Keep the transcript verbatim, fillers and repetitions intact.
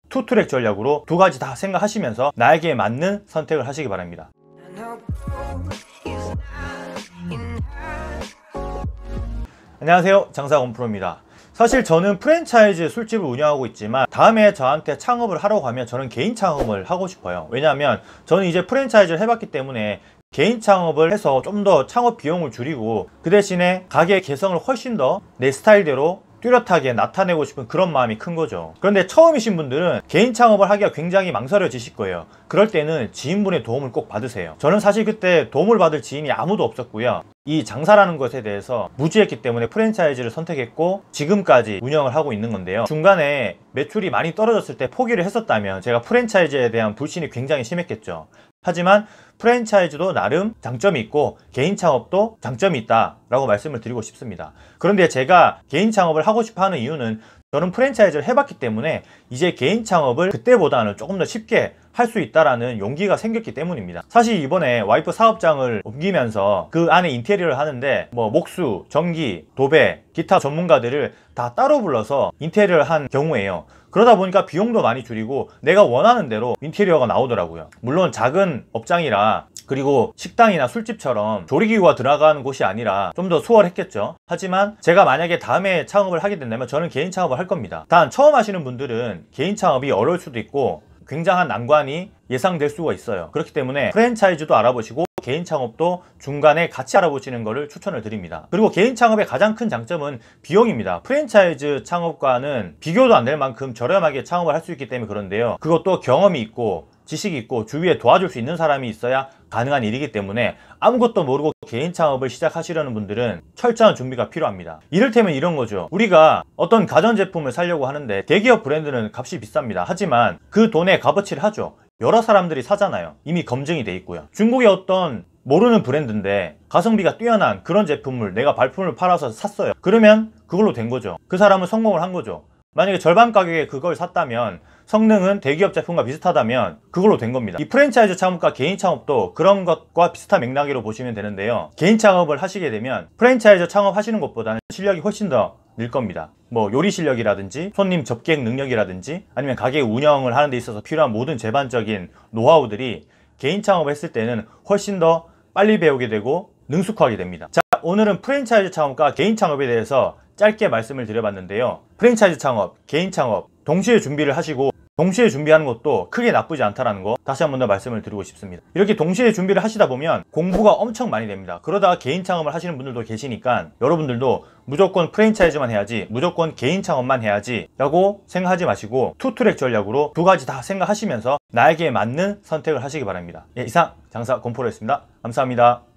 투트랙 전략으로 두 가지 다 생각하시면서 나에게 맞는 선택을 하시기 바랍니다. 안녕하세요, 장사건프로입니다. 사실 저는 프랜차이즈 술집을 운영하고 있지만 다음에 저한테 창업을 하러 가면 저는 개인 창업을 하고 싶어요. 왜냐하면 저는 이제 프랜차이즈를 해봤기 때문에 개인 창업을 해서 좀 더 창업 비용을 줄이고 그 대신에 가게 개성을 훨씬 더 내 스타일대로 뚜렷하게 나타내고 싶은 그런 마음이 큰 거죠. 그런데 처음이신 분들은 개인 창업을 하기가 굉장히 망설여지실 거예요. 그럴 때는 지인분의 도움을 꼭 받으세요. 저는 사실 그때 도움을 받을 지인이 아무도 없었고요. 이 장사라는 것에 대해서 무지했기 때문에 프랜차이즈를 선택했고 지금까지 운영을 하고 있는 건데요. 중간에 매출이 많이 떨어졌을 때 포기를 했었다면 제가 프랜차이즈에 대한 불신이 굉장히 심했겠죠. 하지만 프랜차이즈도 나름 장점이 있고 개인 창업도 장점이 있다 라고 말씀을 드리고 싶습니다. 그런데 제가 개인 창업을 하고 싶어 하는 이유는 저는 프랜차이즈를 해봤기 때문에 이제 개인 창업을 그때보다는 조금 더 쉽게 할 수 있다라는 용기가 생겼기 때문입니다. 사실 이번에 와이프 사업장을 옮기면서 그 안에 인테리어를 하는데 뭐 목수, 전기, 도배, 기타 전문가들을 다 따로 불러서 인테리어를 한 경우에요. 그러다 보니까 비용도 많이 줄이고 내가 원하는 대로 인테리어가 나오더라고요. 물론 작은 업장이라 그리고 식당이나 술집처럼 조리기구가 들어가는 곳이 아니라 좀 더 수월했겠죠. 하지만 제가 만약에 다음에 창업을 하게 된다면 저는 개인 창업을 할 겁니다. 단 처음 하시는 분들은 개인 창업이 어려울 수도 있고 굉장한 난관이 예상될 수가 있어요. 그렇기 때문에 프랜차이즈도 알아보시고 개인 창업도 중간에 같이 알아보시는 것을 추천을 드립니다. 그리고 개인 창업의 가장 큰 장점은 비용입니다. 프랜차이즈 창업과는 비교도 안 될 만큼 저렴하게 창업을 할 수 있기 때문에 그런데요. 그것도 경험이 있고 지식이 있고 주위에 도와줄 수 있는 사람이 있어야 가능한 일이기 때문에 아무것도 모르고 개인 창업을 시작하시려는 분들은 철저한 준비가 필요합니다. 이를테면 이런 거죠. 우리가 어떤 가전제품을 사려고 하는데 대기업 브랜드는 값이 비쌉니다. 하지만 그 돈의 값어치를 하죠. 여러 사람들이 사잖아요. 이미 검증이 돼 있고요. 중국의 어떤 모르는 브랜드인데 가성비가 뛰어난 그런 제품을 내가 발품을 팔아서 샀어요. 그러면 그걸로 된 거죠. 그 사람은 성공을 한 거죠. 만약에 절반 가격에 그걸 샀다면 성능은 대기업 제품과 비슷하다면 그걸로 된 겁니다. 이 프랜차이즈 창업과 개인 창업도 그런 것과 비슷한 맥락으로 보시면 되는데요. 개인 창업을 하시게 되면 프랜차이즈 창업하시는 것보다는 실력이 훨씬 더 늘 겁니다. 뭐 요리 실력이라든지 손님 접객 능력이라든지 아니면 가게 운영을 하는 데 있어서 필요한 모든 제반적인 노하우들이 개인 창업을 했을 때는 훨씬 더 빨리 배우게 되고 능숙하게 됩니다. 자, 오늘은 프랜차이즈 창업과 개인 창업에 대해서 짧게 말씀을 드려봤는데요. 프랜차이즈 창업, 개인 창업 동시에 준비를 하시고 동시에 준비하는 것도 크게 나쁘지 않다는 거 다시 한 번 더 말씀을 드리고 싶습니다. 이렇게 동시에 준비를 하시다 보면 공부가 엄청 많이 됩니다. 그러다가 개인 창업을 하시는 분들도 계시니까 여러분들도 무조건 프랜차이즈만 해야지, 무조건 개인 창업만 해야지 라고 생각하지 마시고 투트랙 전략으로 두 가지 다 생각하시면서 나에게 맞는 선택을 하시기 바랍니다. 예, 이상 장사건프로였습니다. 감사합니다.